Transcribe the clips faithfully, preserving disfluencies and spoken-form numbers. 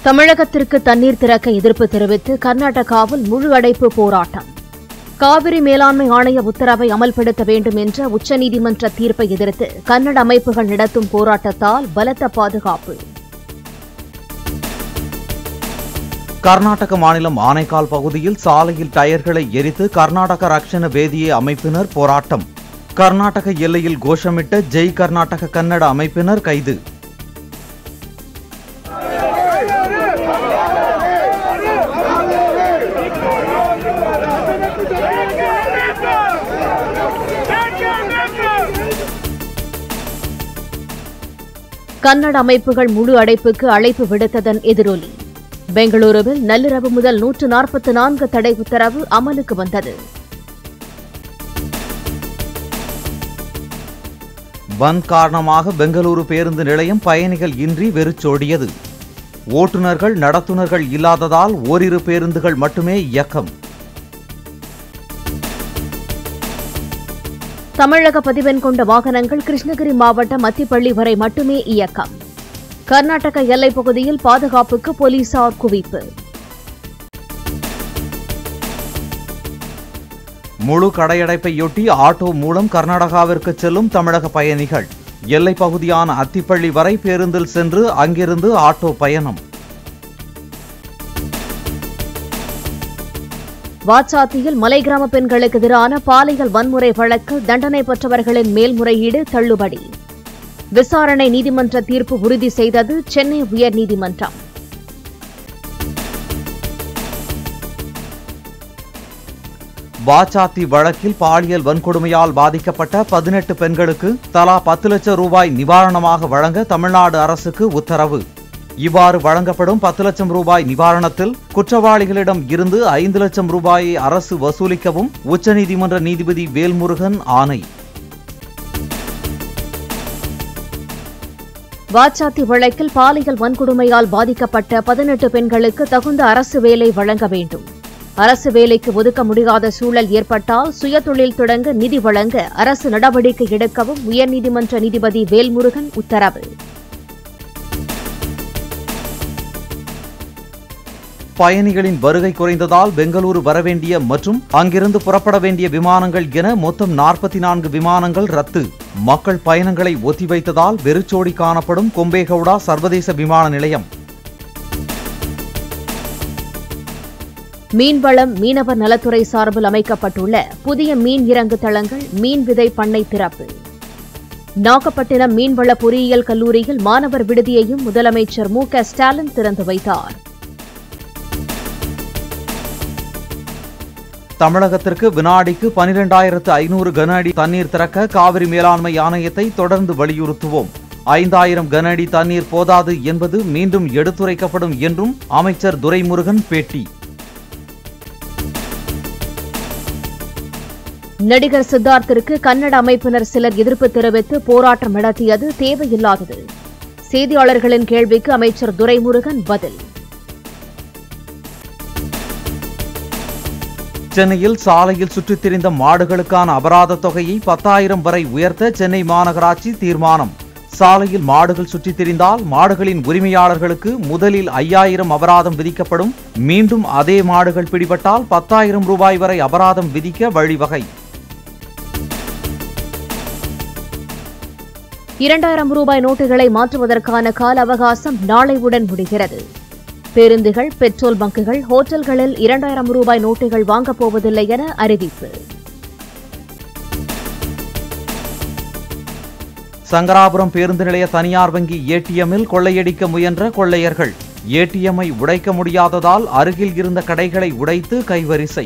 தமிழகத்திற்கு தண்ணீர் திறக்க எதிர்ப்பு தெரிவித்து கர்நாடகாவில் முழு அடைப்பு போராட்டம். காவிரி மேலாண்மை ஆணைய உத்தரவை அமல்படுத்த வேண்டும் என்ற உச்சநீதிமன்ற தீர்ப்பை எதிர்த்து கன்னட அமைப்புகள் நடத்தும் போராட்டத்தால் பலத்த பாதுகாப்பு. கர்நாடக மாநிலம் ஆனைக்கால் பகுதியில் சாலையில் டயர்களை எரித்து கர்நாடக ரக்ஷண வேதிய அமைப்பினர் போராட்டம். கர்நாடக எல்லையில் கோஷமிட்ட ஜெய் கர்நாடக கன்னட அமைப்பினர் கைது. கன்னட அமைப்புகள் முழு அடைப்புக்கு அழைப்பு விடுத்ததன் எதிரொலி. பெங்களூருவில் நள்ளிரவு முதல் நூற்று நாற்பத்தி நான்கு தடை உத்தரவு அமலுக்கு வந்தது. பந்த் காரணமாக பெங்களூரு பேருந்து நிலையம் பயணிகள் இன்றி வெறிச்சோடியது. ஓட்டுநர்கள் நடத்துனர்கள் இல்லாததால் ஓரிரு பேருந்துகள் மட்டுமே இயக்கம். தமிழக பதிவெண் கொண்ட வாகனங்கள் கிருஷ்ணகிரி மாவட்டம் அத்திப்பள்ளி வரை மட்டுமே இயக்கம். கர்நாடக எல்லைப் பகுதியில் பாதுகாப்புக்கு போலீசார் குவிப்பு. முழு கடையடைப்பையொட்டி ஆட்டோ மூலம் கர்நாடகாவிற்கு செல்லும் தமிழக பயணிகள். எல்லைப் பகுதியான அத்திப்பள்ளி வரை பேருந்தில் சென்று அங்கிருந்து ஆட்டோ பயணம். வாச்சாத்தியில் மலை கிராம பெண்களுக்கு எதிரான பாலியல் வன்முறை வழக்கில் தண்டனை பெற்றவர்களின் மேல்முறையீடு தள்ளுபடி. விசாரணை நீதிமன்ற தீர்ப்பு உறுதி செய்தது சென்னை உயர்நீதிமன்றம். வாச்சாத்தி வழக்கில் பாலியல் வன்கொடுமையால் பாதிக்கப்பட்ட பதினெட்டு பெண்களுக்கு தலா பத்து லட்சம் ரூபாய் நிவாரணமாக வழங்க தமிழ்நாடு அரசுக்கு உத்தரவு. இவ்வாறு வழங்கப்படும் பத்து லட்சம் ரூபாய் நிவாரணத்தில் குற்றவாளிகளிடம் இருந்து ஐந்து லட்சம் ரூபாயை அரசு வசூலிக்கவும் உச்சநீதிமன்ற நீதிபதி வேல்முருகன் ஆணை. வாச்சாத்தி வழக்கில் பாலியல் வன்கொடுமையால் பாதிக்கப்பட்ட பதினெட்டு பெண்களுக்கு தகுந்த அரசு வேலை வழங்க வேண்டும். அரசு வேலைக்கு ஒதுக்க முடியாத சூழல் ஏற்பட்டால் சுயதொழில் தொடங்க நிதி வழங்க அரசு நடவடிக்கை எடுக்கவும் உயர்நீதிமன்ற நீதிபதி வேல்முருகன் உத்தரவு. பயணிகளின் வருகை குறைந்ததால் பெங்களூரு வரவேண்டிய மற்றும் அங்கிருந்து புறப்பட வேண்டிய விமானங்கள் என மொத்தம் நாற்பத்தி நான்கு விமானங்கள் ரத்து. மக்கள் பயணங்களை ஒத்திவைத்ததால் வெறிச்சோடி காணப்படும் கொம்பேகவுடா சர்வதேச விமான நிலையம். மீன்வளம் மீனவர் நலத்துறை சார்பில் அமைக்கப்பட்டுள்ள புதிய மீன் இறங்கு தளங்கள் மீன் விதை பண்ணை திறப்பு. நாகப்பட்டினம் மீன்வள பொறியியல் கல்லூரியில் மாணவர் விடுதியையும் முதலமைச்சர் மு க ஸ்டாலின் திறந்து வைத்தார். தமிழகத்திற்கு வினாடிக்கு பனிரெண்டாயிரத்து ஐநூறு கன அடி தண்ணீர் திறக்க காவிரி மேலாண்மை ஆணையத்தை தொடர்ந்து வலியுறுத்துவோம். ஐந்தாயிரம் கன அடி தண்ணீர் போதாது என்பது மீண்டும் எடுத்துரைக்கப்படும் என்றும் அமைச்சர் துரைமுருகன் பேட்டி. நடிகர் சித்தார்த்திற்கு கன்னட அமைப்பினர் சிலர் எதிர்ப்பு தெரிவித்து போராட்டம் நடத்தியது தேவையில்லாதது. செய்தியாளர்களின் கேள்விக்கு அமைச்சர் துரைமுருகன் பதில். சென்னையில் சாலையில் சுற்றித் திரிந்த மாடுகளுக்கான அபராத தொகையை பத்தாயிரம் வரை உயர்த்த சென்னை மாநகராட்சி தீர்மானம். சாலையில் மாடுகள் சுற்றித் திரிந்தால் மாடுகளின் உரிமையாளர்களுக்கு முதலில் ஐயாயிரம் அபராதம் விதிக்கப்படும். மீண்டும் அதே மாடுகள் பிடிபட்டால் பத்தாயிரம் ரூபாய் வரை அபராதம் விதிக்க வழிவகை. இரண்டாயிரம் ரூபாய் நோட்டுகளை மாற்றுவதற்கான கால அவகாசம் நாளையுடன் முடிகிறது. பேருந்துகள், பெட்ரோல் பங்குகள், ஹோட்டல்களில் இரண்டாயிரம் ரூபாய் நோட்டுகள் வாங்கப் போவதில்லை என அறிவிப்பு. சங்கராபுரம் பேருந்து நிலைய தனியார் வங்கி ஏடிஎம்மில் கொள்ளையடிக்க முயன்ற கொள்ளையர்கள். ஏடிஎம்மை உடைக்க முடியாததால் அருகில் இருந்த கடைகளை உடைத்து கைவரிசை.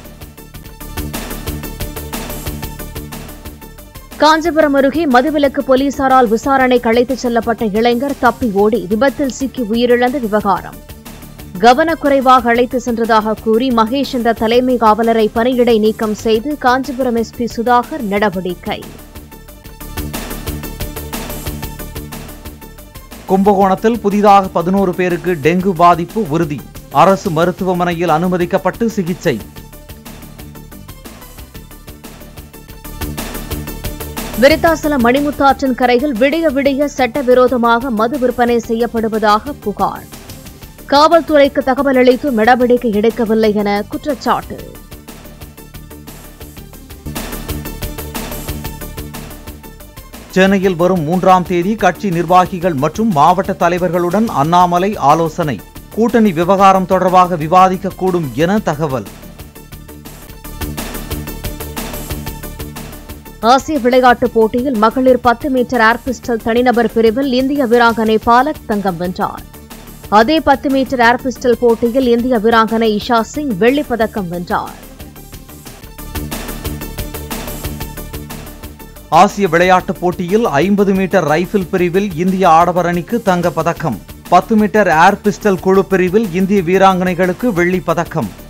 காஞ்சிபுரம் அருகே மதுவிலக்கு போலீசாரால் விசாரணை களைத்துச் செல்லப்பட்ட இளைஞர் தப்பி ஓடி விபத்தில் சிக்கி உயிரிழந்த விவகாரம். கவனக்குறைவாக அழைத்து சென்றதாக கூறி மகேஷ் என்ற தலைமை காவலரை பணியிடை நீக்கம் செய்து காஞ்சிபுரம் எஸ்பி சுதாகர் நடவடிக்கை. கும்பகோணத்தில் புதிதாக பதினோரு பேருக்கு டெங்கு பாதிப்பு உறுதி. அரசு மருத்துவமனையில் அனுமதிக்கப்பட்டு சிகிச்சை. விருத்தாசலம் மணிமுத்தாற்றின் கரையில் விடிய விடிய சட்டவிரோதமாக மது விற்பனை செய்யப்படுவதாக புகார். காவல்துறைக்கு தகவல் அளித்து நடவடிக்கை எடுக்கவில்லை என குற்றச்சாட்டு. சென்னையில் வரும் மூன்றாம் தேதி கட்சி நிர்வாகிகள் மற்றும் மாவட்ட தலைவர்களுடன் அண்ணாமலை ஆலோசனை. கூட்டணி விவகாரம் தொடர்பாக விவாதிக்கக்கூடும் என தகவல். ஆசிய விளையாட்டுப் போட்டியில் மகளிர் பத்து மீட்டர் ஏர் பிஸ்டல் தனிநபர் பிரிவில் இந்திய வீராங்கனை பாலக் தங்கம் வென்றார். அதே பத்து மீட்டர் ஏர் பிஸ்டல் போட்டியில் இந்திய வீராங்கனை இஷா சிங் வெள்ளிப் பதக்கம் வென்றார். ஆசிய விளையாட்டுப் போட்டியில் ஐம்பது மீட்டர் ரைபிள் பிரிவில் இந்திய ஆடவர் அணிக்கு தங்கப் பதக்கம். பத்து மீட்டர் ஏர் பிஸ்டல் குழு பிரிவில் இந்திய வீராங்கனைகளுக்கு வெள்ளிப் பதக்கம்.